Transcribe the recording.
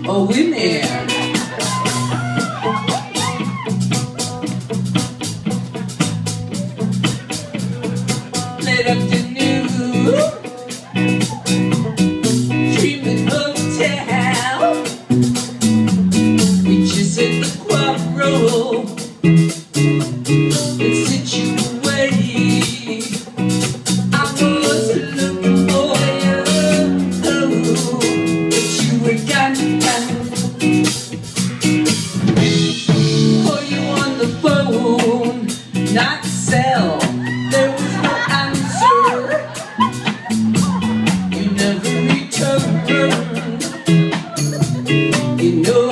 or women. Late afternoon, dreaming hotel, we just hit the quarrel and sent you away. I was looking for you, but you were gone. For you on the phone, not cell, there was no answer. You never returned. You know